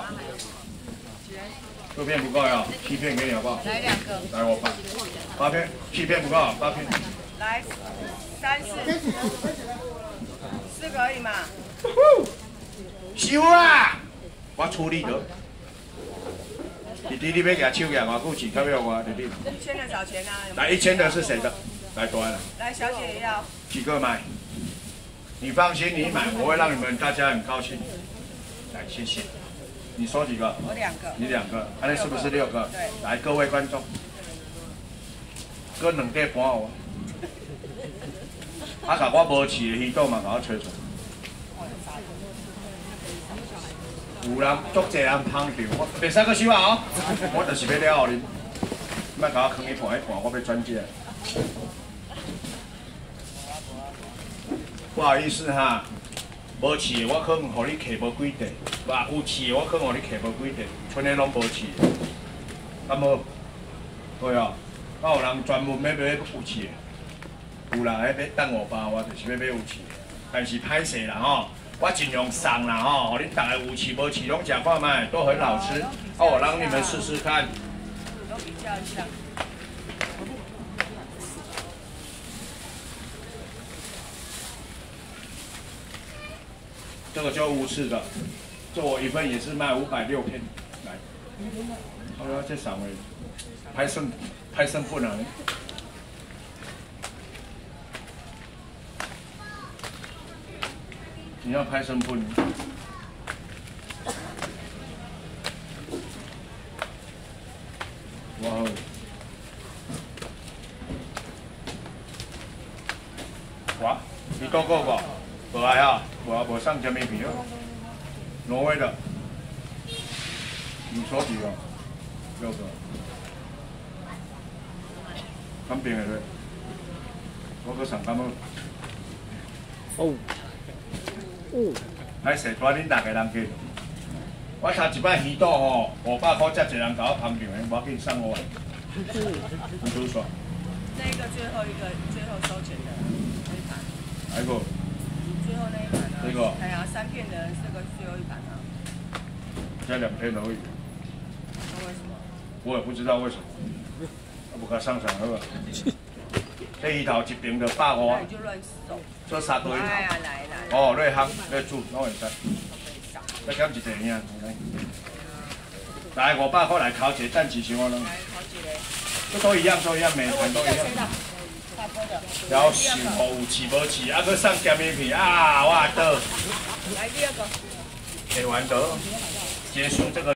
6片不够呀，7片给你好不好？ 来2个。 来我8片，7片不够，8片。 来3、4，4个而已嘛。 收啊！我处理了。弟弟，你要给他手起来，偌久钱到要我弟弟。 1000的找钱啊。 来1000的是谁的？来多了。 来，小姐也要。 几个买？你放心，你买，我会让你们大家很高兴。来，谢谢。你说几个？ 我2个。 你2个，那是不是6个？ 对。 来，各位观众，搁2块半哦。啊，甲我无饲的鱼肚嘛，甲我吹出来。有人足侪人捧场，我袂使搁收啊哦！我就是要了你，莫甲我囥一半，我要转接。不好意思哈，无饲的我可能互你客无几块，哇，有饲的我可能互你客无几块，剩的拢无饲的，敢无？对啊，啊有人专门要买有饲的，有人要等5包，我就是要买有饲的，但是歹势啦吼。我尽量送啦吼，互恁大家有饲无饲拢食看卖，都很好吃。我让你们试试看。 都比较一下。 这个就无刺的，这我1份也是卖560片。来，好了，这3位，拍剩不能。你要拍生不？哇哦！哇，你够不？无爱啊，无上什么片哦。挪威的，你说几个？6个。看边的对。我搁上干么？哦。歹势，带恁大家人去。我头一摆鱼肚吼，500块，遮侪人甲我捧场的，我给你上5万。很不爽。 那个最后一个，最后收钱的那一盘。 哪一个？ 最后那一盘啊。 这个。 哎呀，3片的这个最后一盘啊。 才2片而已。 那为什么？ 我也不知道为什么。我不甲上场好吧？这鱼头一瓶就150。 那你就乱收。 做3个鱼头。 来啊来。 哦，瑞香、瑞煮，拢会使。再减一块尔，来500块来烤一个蛋鸡胸我拢。来烤一个。这都一样，每盘都一样。然后想好有饲无饲，啊，搁送咸鱼片啊，我倒。来第2个。给完得，结束这个。